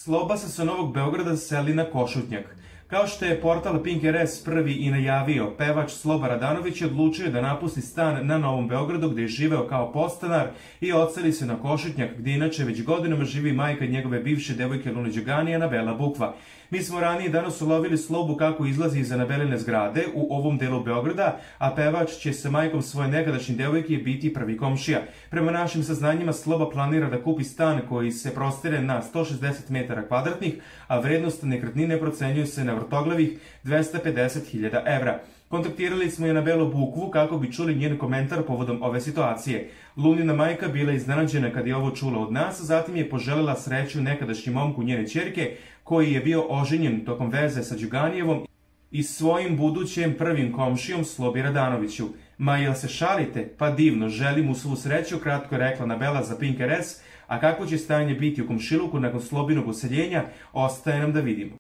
Sloba se sa Novog Beograda seli na Košutnjak. Kao što je portal Pink RS prvi i najavio, pevač Sloba Radanović je odlučio da napusti stan na Novom Beogradu gde je živeo kao podstanar i odseli se na Košutnjak gde inače već godinama živi majka njegove bivše devojke Lune Đugani, Anabela Bukva. Mi smo ranije danas ulovili Slobu kako izlazi iz Anabeline zgrade u ovom delu Beograda, a pevač će sa majkom svoje nekadašnje devojke biti prvi komšija. Prema našim saznanjima, Sloba planira da kupi stan koji se prostire na 160 metara kvadratnih, a vrednost nekretnine procenjuje se na vrtoglavih 250.000 evra. Kontaktirali smo i Anabelu Bukvu kako bi čuli njen komentar povodom ove situacije. Lunina majka bila iznenađena kad je ovo čula od nas, zatim je poželjela sreću nekadašnjem momku njene ćerke koji je bio oženjen tokom veze sa Đuganijevom i svojim budućem prvim komšijom Slobi Radanoviću. Ma jel se šalite? Pa divno, želim mu svu sreću, kratko je rekla Anabela za Pink RS, a kako će stanje biti u komšiluku nakon Slobinog useljenja, ostaje nam da vidimo.